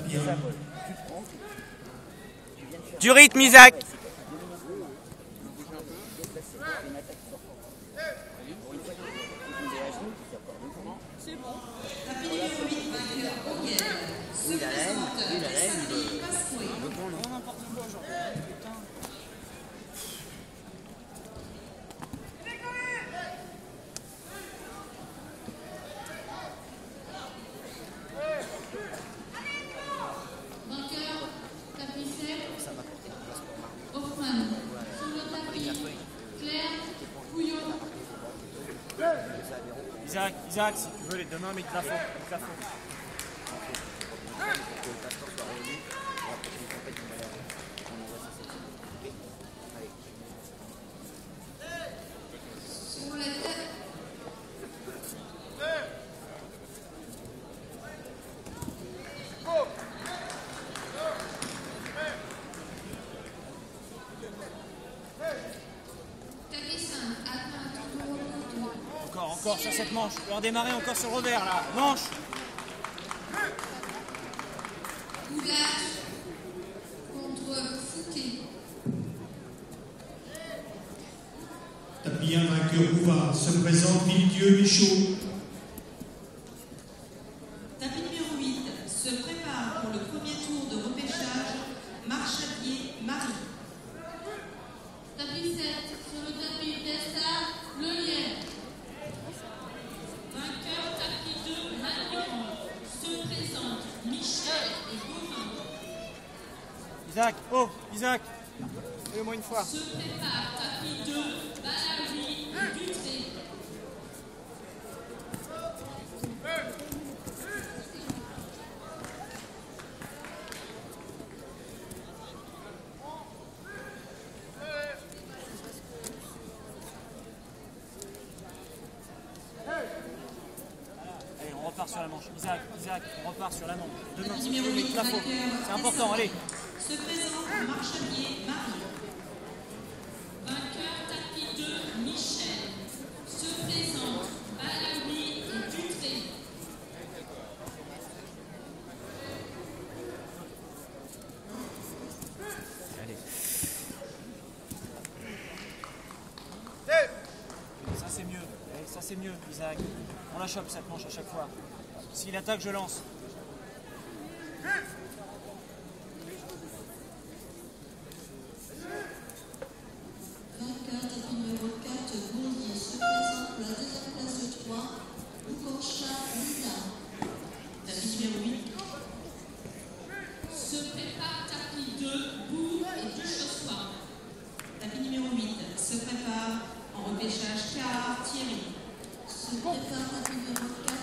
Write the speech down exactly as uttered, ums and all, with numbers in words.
bien. Du rythme, Isaac. C'est bon. Tapis numéro huit, vainqueur Auguel. Se présente Tessali Pascoué. Non, n'importe quoi aujourd'hui. Putain. Vainqueur, tapis sept, Hoffman. Sur le tapis, Claire, Couillon. Isaac, Isaac, si tu veux les deux mains, mais il te la faut. Il te la faut. Sur la tête. Tapis cinq, attends un tour de repos. Encore, encore sur cette manche. Tu peux redémarrer encore sur le revers là. Manche. Oulage contre Fouquet. Tapis un, vainqueur Bouvard. Se présente Villedieu Michaud. Tapis numéro huit se prépare pour le premier tour de repêchage Marchadier Marie. Tapis sept, sur le tapis Testa, Le Lien. Vainqueur tapis deux, Magnon. Se présente Michel et Gauvin. Isaac, oh, Isaac. Fais-le-moi une fois. Se prépare tapis deux, Balawi et Dutré. Allez, on repart sur la manche. Isaac, Isaac, on repart sur la manche. Deux mains, Tapis si tu numéro veux, mais il huit, te la faut. vainqueur C'est important, allez. Se présente Marchadier Marie. Vainqueur tapis deux, Michel. Se présente Balawi et Dutré. Ça c'est mieux, eh, ça c'est mieux, Isaac. On la chope cette manche à chaque fois. S'il attaque, je lance. Vainqueur tapis numéro quatre, Bondier, se présente pour la deuxième place de trois, Oukoncha Lina. Tapis numéro huit Se prépare tapis deux, Bou et Duchossois. Tapis numéro huit se prépare en repêchage Car Thierry. Se prépare tapis numéro quatre,